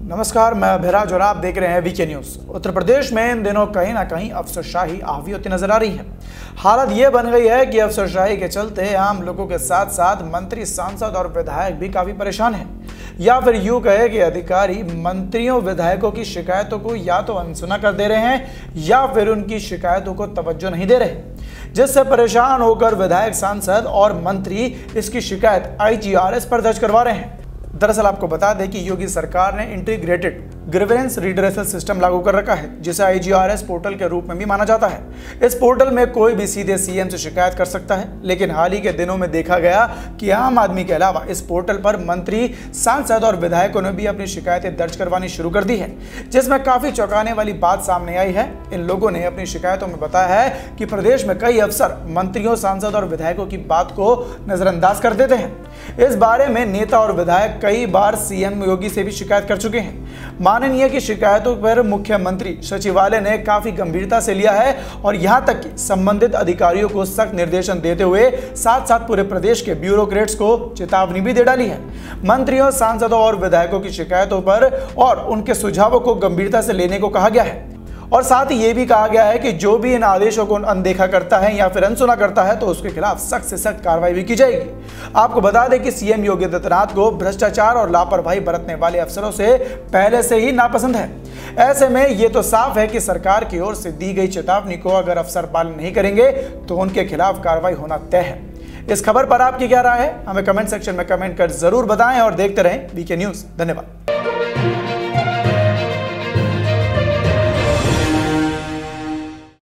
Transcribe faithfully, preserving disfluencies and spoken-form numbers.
नमस्कार, मैं अभिराज और आप देख रहे हैं वीके न्यूज। उत्तर प्रदेश में इन दिनों कहीं ना कहीं अफसरशाही हावी होती नजर आ रही है। हालत ये बन गई है कि अफसरशाही के चलते आम लोगों के साथ साथ मंत्री, सांसद और विधायक भी काफी परेशान हैं। या फिर यूं कहे कि अधिकारी मंत्रियों, विधायकों की शिकायतों को या तो अनसुना कर दे रहे हैं या फिर उनकी शिकायतों को तवज्जो नहीं दे रहे, जिससे परेशान होकर विधायक, सांसद और मंत्री इसकी शिकायत आई जी आर एस पर दर्ज करवा रहे हैं। दरअसल आपको बता दें कि योगी सरकार ने इंटीग्रेटेड ग्रीवेंस रिड्रेसल सिस्टम लागू कर रखा है, जिसे I G R S portal के रूप में भी माना जाता है। इस पोर्टल में कोई भी सीधे सी एम से शिकायत कर सकता है, लेकिन हाल ही के दिनों में देखा गया कि आम आदमी के अलावा इस पोर्टल पर मंत्री, सांसद और विधायकों ने भी अपनी शिकायतें दर्ज करवानी शुरू कर दी है, जिसमें काफी चौंकाने वाली बात सामने आई है। इन लोगों ने अपनी शिकायतों में बताया है कि प्रदेश में कई अफसर मंत्रियों, सांसद और विधायकों की बात को नजरअंदाज कर देते हैं। इस बारे में नेता और विधायक कई बार सी एम योगी से भी शिकायत कर चुके हैं। माननीय की शिकायतों पर मुख्यमंत्री सचिवालय ने काफी गंभीरता से लिया है और यहां तक कि संबंधित अधिकारियों को सख्त निर्देशन देते हुए साथ साथ पूरे प्रदेश के ब्यूरोक्रेट्स को चेतावनी भी दे डाली है। मंत्रियों, सांसदों और विधायकों की शिकायतों पर और उनके सुझावों को गंभीरता से लेने को कहा गया है और साथ ही यह भी कहा गया है कि जो भी इन आदेशों को अनदेखा करता है या फिर अनसुना करता है तो उसके खिलाफ सख्त से सख्त कार्रवाई भी की जाएगी। आपको बता दें कि सीएम योगी आदित्यनाथ को भ्रष्टाचार और लापरवाही बरतने वाले अफसरों से पहले से ही नापसंद है। ऐसे में ये तो साफ है कि सरकार की ओर से दी गई चेतावनी को अगर अफसर पालन नहीं करेंगे तो उनके खिलाफ कार्रवाई होना तय है। इस खबर पर आपकी क्या राय है, हमें कमेंट सेक्शन में कमेंट कर जरूर बताएं और देखते रहें वीके न्यूज। धन्यवाद।